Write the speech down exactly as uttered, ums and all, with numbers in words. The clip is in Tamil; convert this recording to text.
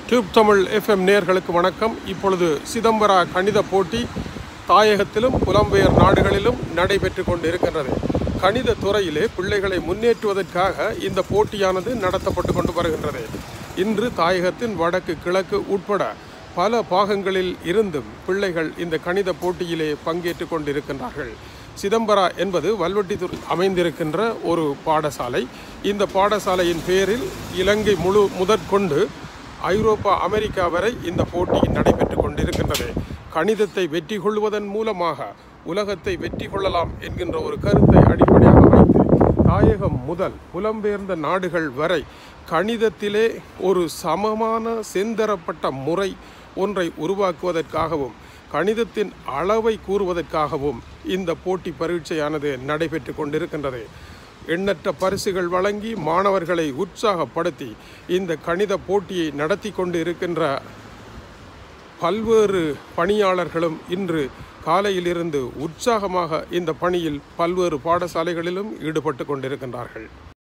டியூப் தமிழ் எஃப்எம் நேயர்களுக்கு வணக்கம். இப்பொழுது சிதம்பர கணித போட்டி தாயகத்திலும் புலம்பெயர் நாடுகளிலும் நடைபெற்று கொண்டிருக்கின்றது. கணித துறையிலே பிள்ளைகளை முன்னேற்றுவதற்காக இந்த போட்டியானது நடத்தப்பட்டு கொண்டு வருகின்றது. இன்று தாயகத்தின் வடக்கு கிழக்கு உட்பட பல பாகங்களில் இருந்தும் பிள்ளைகள் இந்த கணித போட்டியிலே பங்கேற்று கொண்டிருக்கின்றார்கள். சிதம்பரா என்பது வல்வெட்டித்துறை அமைந்திருக்கின்ற ஒரு பாடசாலை. இந்த பாடசாலையின் பேரில் இலங்கை முழு முதற்கொண்டு ஐரோப்பா அமெரிக்கா வரை இந்த போட்டி நடைபெற்று கொண்டிருக்கின்றது. கணிதத்தை வெற்றி கொள்வதன் மூலமாக உலகத்தை வெற்றி கொள்ளலாம் என்கின்ற ஒரு கருத்தை அடிப்படையாக வைத்து தாயகம் முதல் புலம்பெயர்ந்த நாடுகள் வரை கணிதத்திலே ஒரு சமமான செந்தரப்பட்ட முறை ஒன்றை உருவாக்குவதற்காகவும் கணிதத்தின் அளவை கூறுவதற்காகவும் இந்த போட்டி பரீட்சையானது நடைபெற்று கொண்டிருக்கின்றது. எண்ணற்ற பரிசுகள் வழங்கி மாணவர்களை உற்சாகப்படுத்தி இந்த கணித போட்டியை நடத்தி கொண்டு இருக்கின்ற பல்வேறு பணியாளர்களும் இன்று காலையிலிருந்து உற்சாகமாக இந்த பணியில் பல்வேறு பாடசாலைகளிலும் ஈடுபட்டு கொண்டிருக்கின்றார்கள்.